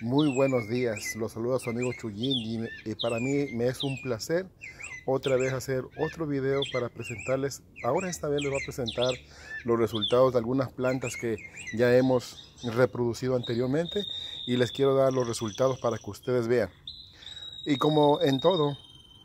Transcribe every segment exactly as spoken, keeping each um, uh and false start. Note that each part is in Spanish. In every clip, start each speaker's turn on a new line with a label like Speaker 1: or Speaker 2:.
Speaker 1: Muy buenos días, los saluda su amigo Chuyín y, y para mí me es un placer otra vez hacer otro video para presentarles. Ahora esta vez les voy a presentar los resultados de algunas plantas que ya hemos reproducido anteriormente y les quiero dar los resultados para que ustedes vean. Y como en todo,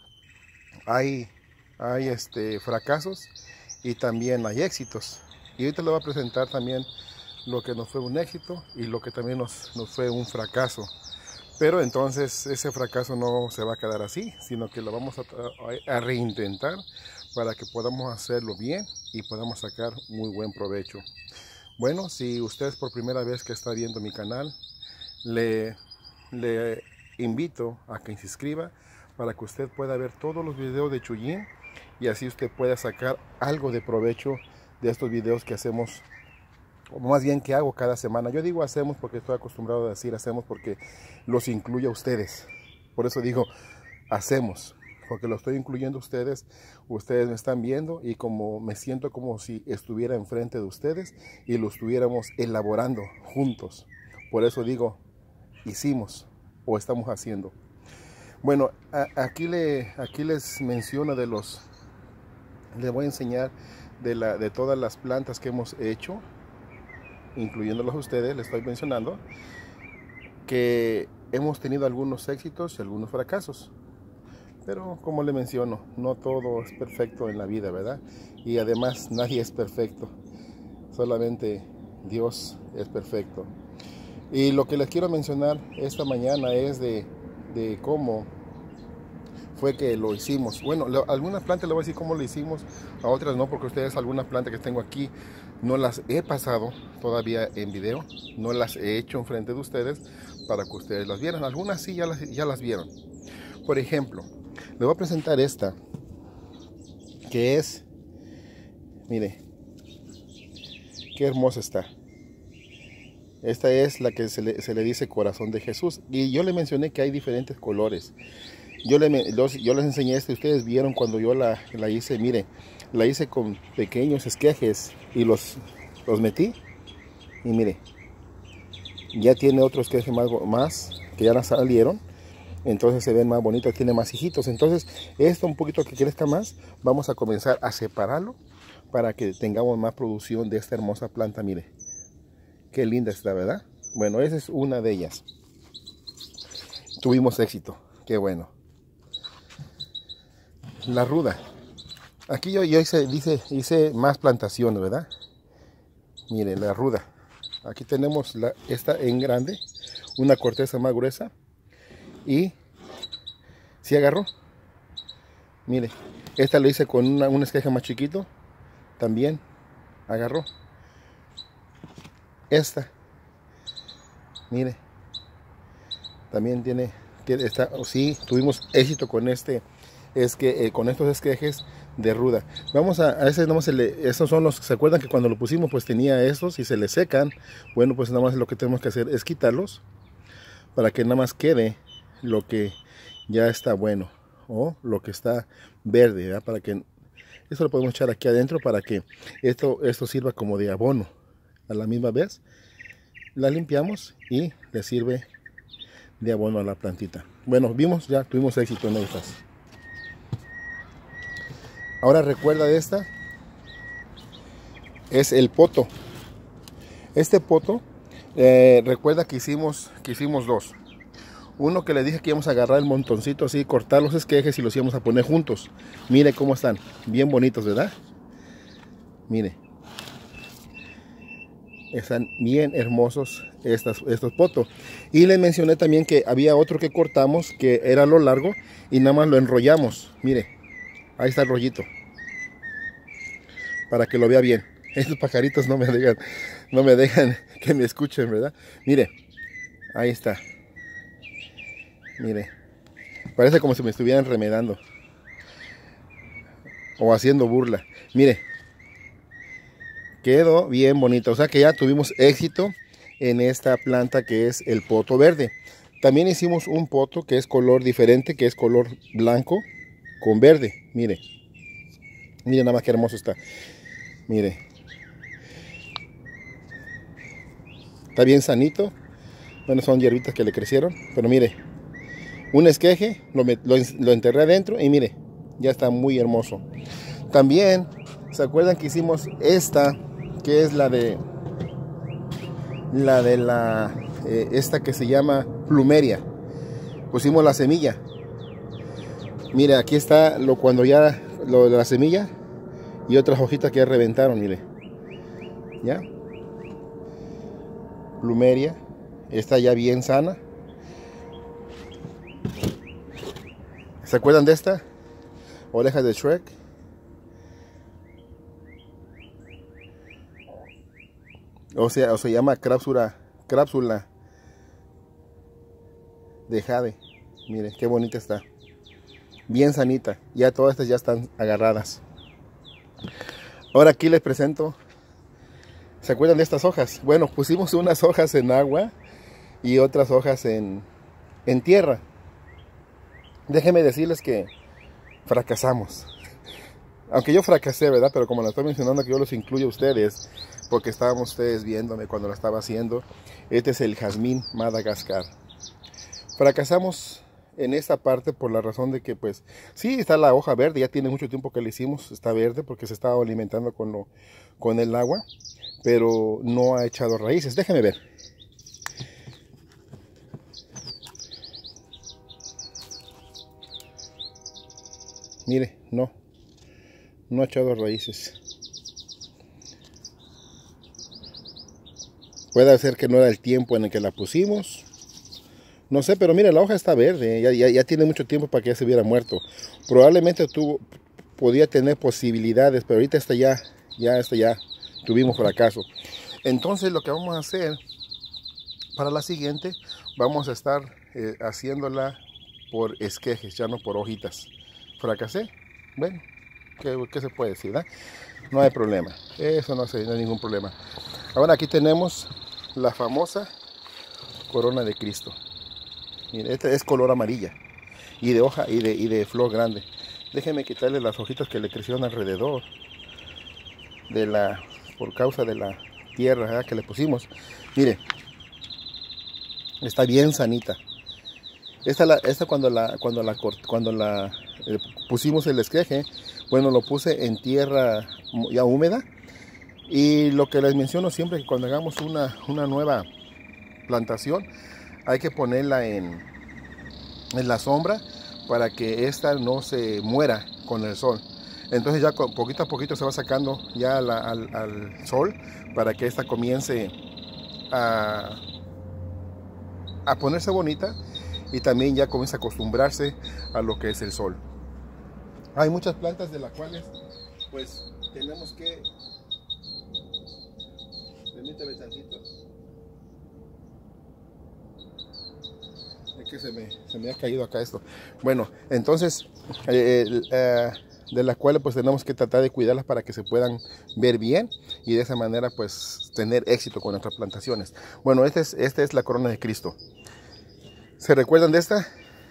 Speaker 1: hay, hay este, fracasos y también hay éxitos. Y ahorita les voy a presentar también lo que nos fue un éxito y lo que también nos, nos fue un fracaso. Pero entonces ese fracaso no se va a quedar así, sino que lo vamos a, a, reintentar para que podamos hacerlo bien y podamos sacar muy buen provecho. Bueno, si usted es por primera vez que está viendo mi canal, le, le invito a que se inscriba para que usted pueda ver todos los videos de Chuyín y así usted pueda sacar algo de provecho de estos videos que hacemos, o más bien que hago cada semana. Yo digo hacemos porque estoy acostumbrado a decir hacemos porque los incluye a ustedes. Por eso digo hacemos, porque lo estoy incluyendo a ustedes. Ustedes me están viendo y como me siento como si estuviera enfrente de ustedes y lo estuviéramos elaborando juntos. Por eso digo hicimos o estamos haciendo. Bueno, a, aquí, le, aquí les menciono de los, les voy a enseñar de, la, de todas las plantas que hemos hecho, incluyéndolos a ustedes. Les estoy mencionando que hemos tenido algunos éxitos y algunos fracasos, pero como le menciono, no todo es perfecto en la vida, ¿verdad? Y además nadie es perfecto, solamente Dios es perfecto. Y lo que les quiero mencionar esta mañana es de, de cómo fue que lo hicimos. Bueno, lo, algunas plantas le voy a decir cómo lo hicimos, a otras no, porque ustedes algunas plantas que tengo aquí no las he pasado todavía en video, no las he hecho enfrente de ustedes para que ustedes las vieran. Algunas sí ya las, ya las vieron. Por ejemplo, les voy a presentar esta, que es, mire, qué hermosa está. Esta es la que se le, se le dice corazón de Jesús. Y yo le mencioné que hay diferentes colores. Yo, le, los, yo les enseñé esto y ustedes vieron cuando yo la, la hice. Mire, la hice con pequeños esquejes y los, los metí. Y mire, ya tiene otros esquejes más, más que ya las salieron. Entonces se ven más bonitas, tiene más hijitos. Entonces esto un poquito que crezca más, vamos a comenzar a separarlo para que tengamos más producción de esta hermosa planta. Mire, qué linda está, ¿verdad? Bueno, esa es una de ellas. Tuvimos éxito, qué bueno. La ruda. Aquí yo, yo hice, hice, hice más plantaciones, ¿verdad? Mire, la ruda. Aquí tenemos la, esta en grande, una corteza más gruesa. Y si agarró. Mire, esta lo hice con una, un esqueje más chiquito. También agarró. Esta, mire, también tiene, tiene está, sí, tuvimos éxito con este, es que eh, con estos esquejes de ruda. Vamos a, a ese nomás se le, estos son los, se acuerdan que cuando lo pusimos pues tenía estos y se le secan. Bueno, pues nada más lo que tenemos que hacer es quitarlos para que nada más quede lo que ya está bueno o lo que está verde, ¿verdad? Para que esto lo podemos echar aquí adentro para que esto, esto sirva como de abono. A la misma vez la limpiamos y le sirve de abono a la plantita. Bueno, vimos, ya tuvimos éxito en estas. Ahora recuerda de esta, es el poto. Este poto, eh, recuerda que hicimos, que hicimos dos. Uno que le dije que íbamos a agarrar el montoncito así, cortar los esquejes y los íbamos a poner juntos. Mire cómo están, bien bonitos, ¿verdad? Mire. Están bien hermosos estas, estos potos. Y les mencioné también que había otro que cortamos, que era lo largo, y nada más lo enrollamos. Mire, ahí está el rollito. Para que lo vea bien. Estos pajaritos no me dejan, no me dejan que me escuchen, ¿verdad? Mire, ahí está. Mire, parece como si me estuvieran remedando. O haciendo burla. Mire. Quedó bien bonito, o sea que ya tuvimos éxito en esta planta que es el poto verde. También hicimos un poto que es color diferente, que es color blanco con verde. Mire, mire nada más que hermoso está. Mire, está bien sanito, Bueno, son hierbitas que le crecieron, pero mire, un esqueje, lo, lo, lo enterré adentro y mire, ya está muy hermoso. También, ¿se acuerdan que hicimos esta, que es la de la de la eh, esta que se llama plumeria? Pusimos la semilla. Mire, aquí está lo cuando ya lo de la semilla y otras hojitas que ya reventaron, mire. ¿Ya? Plumeria, está ya bien sana. ¿Se acuerdan de esta? Orejas de Shrek. O sea, o se llama cápsula, cápsula de jade. Miren, qué bonita está. Bien sanita. Ya todas estas ya están agarradas. Ahora aquí les presento. ¿Se acuerdan de estas hojas? Bueno, pusimos unas hojas en agua y otras hojas en, en tierra. Déjenme decirles que fracasamos. Aunque yo fracasé, ¿verdad? Pero como lo estoy mencionando, que yo los incluyo a ustedes, porque estaban ustedes viéndome cuando lo estaba haciendo. Este es el jazmín Madagascar. Fracasamos en esta parte por la razón de que, pues, sí, está la hoja verde. Ya tiene mucho tiempo que le hicimos, está verde porque se estaba alimentando con, lo, con el agua, pero no ha echado raíces. Déjenme ver. Mire, no, no ha echado raíces. Puede ser que no era el tiempo en el que la pusimos. No sé, pero mire, la hoja está verde. Ya, ya, ya tiene mucho tiempo para que ya se hubiera muerto. Probablemente tuvo, podía tener posibilidades, pero ahorita esta ya, ya, esta ya tuvimos fracaso. Entonces lo que vamos a hacer para la siguiente, vamos a estar eh, haciéndola por esquejes, ya no por hojitas. Fracasé, bueno, ¿qué, qué se puede decir? ¿eh? No hay problema, eso no, se, no hay ningún problema. Ahora aquí tenemos la famosa corona de Cristo. Miren, esta es color amarilla y de hoja y de, y de flor grande. Déjenme quitarle las hojitas que le crecieron alrededor de la, por causa de la tierra ¿eh? que le pusimos. Mire, está bien sanita. Esta, la, esta cuando la cuando la cuando la eh, pusimos el esqueje, bueno, lo puse en tierra ya húmeda. Y lo que les menciono siempre, que cuando hagamos una, una nueva plantación, hay que ponerla en, en la sombra para que esta no se muera con el sol. Entonces ya poquito a poquito se va sacando ya la, al, al sol para que esta comience a, a ponerse bonita y también ya comienza a acostumbrarse a lo que es el sol. Hay muchas plantas de las cuales pues tenemos que... Permíteme tantito. Es que se me, se me ha caído acá esto. Bueno, entonces, eh, eh, de las cuales pues tenemos que tratar de cuidarlas para que se puedan ver bien y de esa manera pues tener éxito con nuestras plantaciones. Bueno, esta es, esta es la corona de Cristo. ¿Se recuerdan de esta?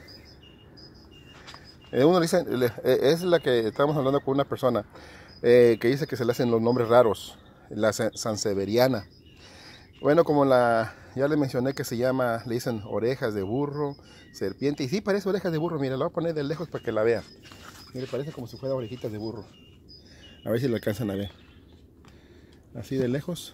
Speaker 1: Eh, uno dice, eh, es la que estábamos hablando con una persona eh, que dice que se le hacen los nombres raros. La sanseveriana. Bueno, como la ya le mencioné que se llama, le dicen orejas de burro, serpiente, y sí parece orejas de burro. Mira, la voy a poner de lejos para que la vean. Mire, parece como si fuera orejitas de burro. A ver si lo alcanzan a ver. Así de lejos.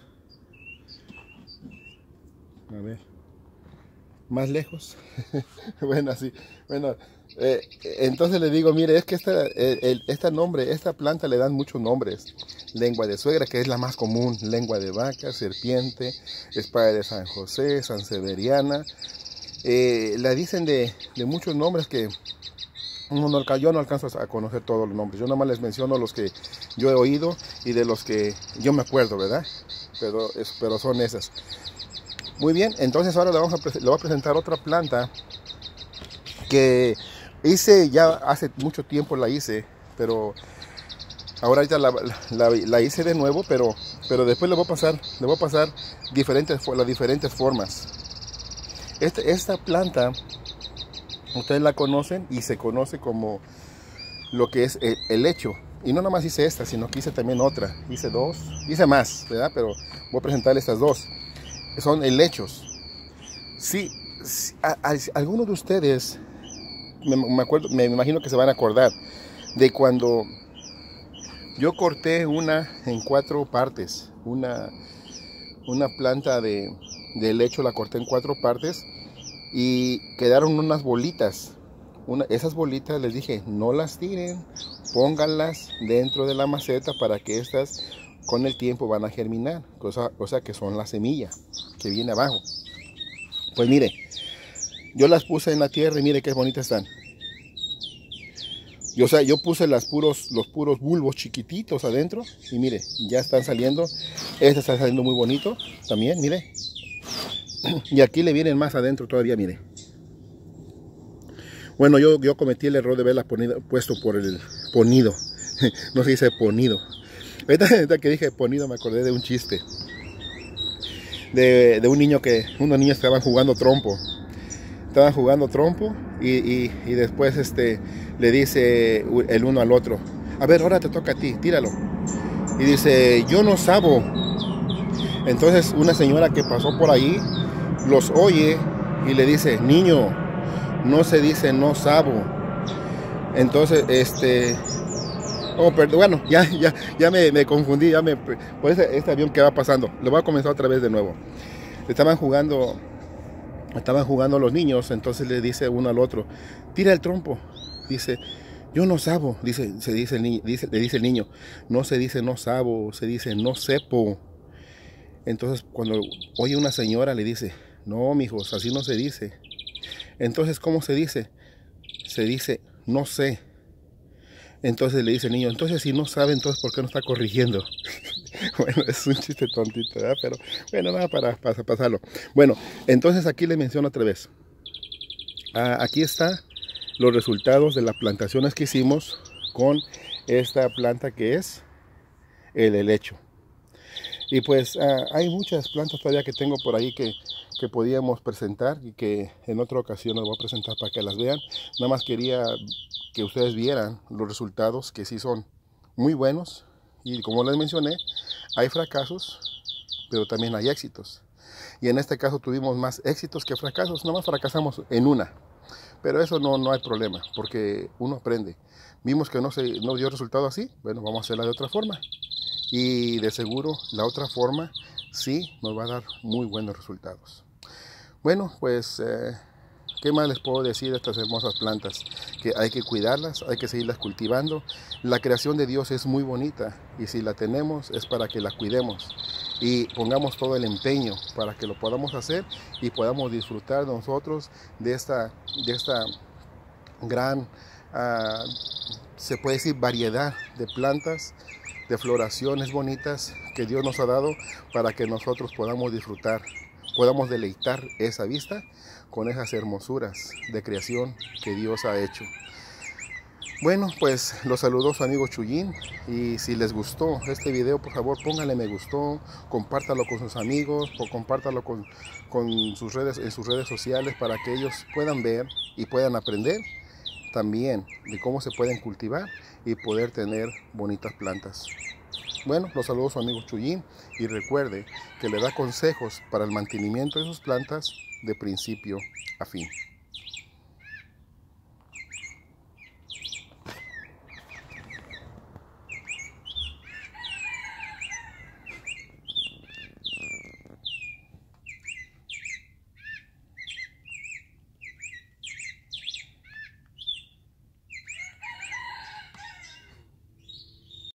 Speaker 1: A ver. Más lejos. Bueno, así. Bueno, eh, entonces le digo, mire, es que esta, el, el, esta nombre, esta planta le dan muchos nombres. Lengua de suegra, que es la más común. Lengua de vaca, serpiente, espada de San José, sanseveriana. Eh, la dicen de, de muchos nombres que uno no, yo no alcanzo a conocer todos los nombres. Yo nada más les menciono los que yo he oído y de los que yo me acuerdo, ¿verdad? Pero, es, pero son esas. Muy bien, entonces ahora le, vamos a, le voy a presentar otra planta que hice ya hace mucho tiempo, la hice, pero ahora ahorita la, la, la hice de nuevo, pero, pero después le voy a pasar, le voy a pasar diferentes, las diferentes formas. Este, esta planta, ustedes la conocen y se conoce como lo que es el, el lecho. Y no nada más hice esta, sino que hice también otra, hice dos, hice más, ¿verdad? Pero voy a presentarle estas dos. Son helechos. Sí, sí, a, a, algunos de ustedes, me, me, acuerdo, me imagino que se van a acordar de cuando yo corté una en cuatro partes, una, una planta de, de helecho la corté en cuatro partes y quedaron unas bolitas. Una, esas bolitas les dije, no las tiren, pónganlas dentro de la maceta para que estas con el tiempo van a germinar, cosa, cosa que son la semilla que viene abajo. Pues mire, yo las puse en la tierra y mire qué bonitas están. Yo, o sea, yo puse las puros, los puros bulbos chiquititos adentro y mire, ya están saliendo. Este está saliendo muy bonito también, mire. Y aquí le vienen más adentro todavía, mire. Bueno, yo, yo cometí el error de verla ponido, puesto por el ponido. No se dice ponido. Ahorita que dije ponido me acordé de un chiste. De, de un niño que, unos niños estaban jugando trompo. Estaban jugando trompo y, y, y después este, le dice el uno al otro, a ver, ahora te toca a ti, tíralo. Y dice, yo no sabo. Entonces una señora que pasó por ahí los oye y le dice, niño, no se dice no sabo. Entonces, este, oh, perdón, bueno, ya, ya, ya me, me confundí, ya me, por este, este avión que va pasando. Lo voy a comenzar otra vez de nuevo. Estaban jugando... Estaban jugando los niños, entonces le dice uno al otro, tira el trompo. Dice, yo no sabo, dice, se dice el niño, dice, le dice el niño, no se dice no sabo, se dice no sepo. Entonces cuando oye una señora le dice, no, mijos, así no se dice. Entonces, ¿cómo se dice? Se dice no sé. Entonces le dice el niño, entonces si no sabe, entonces ¿por qué no está corrigiendo? Bueno, es un chiste tontito, ¿verdad? Pero bueno, nada para, para pasarlo. Bueno, entonces aquí le menciono otra vez. Ah, aquí están los resultados de las plantaciones que hicimos con esta planta que es el helecho. Y pues ah, hay muchas plantas todavía que tengo por ahí que, que podíamos presentar y que en otra ocasión les voy a presentar para que las vean. Nada más quería que ustedes vieran los resultados que sí son muy buenos. Y como les mencioné, hay fracasos, pero también hay éxitos. Y en este caso tuvimos más éxitos que fracasos. Nada más fracasamos en una. Pero eso no, no hay problema, porque uno aprende. Vimos que no, se, no dio resultado así, bueno, vamos a hacerla de otra forma. Y de seguro la otra forma sí nos va a dar muy buenos resultados. Bueno, pues... Eh, ¿qué más les puedo decir de estas hermosas plantas? Que hay que cuidarlas, hay que seguirlas cultivando. La creación de Dios es muy bonita y si la tenemos es para que la cuidemos y pongamos todo el empeño para que lo podamos hacer y podamos disfrutar nosotros de esta, de esta gran, uh, se puede decir, variedad de plantas, de floraciones bonitas que Dios nos ha dado para que nosotros podamos disfrutar, podamos deleitar esa vista con esas hermosuras de creación que Dios ha hecho. Bueno, pues los saludos su amigo Chuyín, y si les gustó este video, por favor pónganle me gustó, compártalo con sus amigos o compártalo con, con sus redes, en sus redes sociales para que ellos puedan ver y puedan aprender también de cómo se pueden cultivar y poder tener bonitas plantas. Bueno, los saludo su amigo Chuyín y recuerde que le da consejos para el mantenimiento de sus plantas de principio a fin.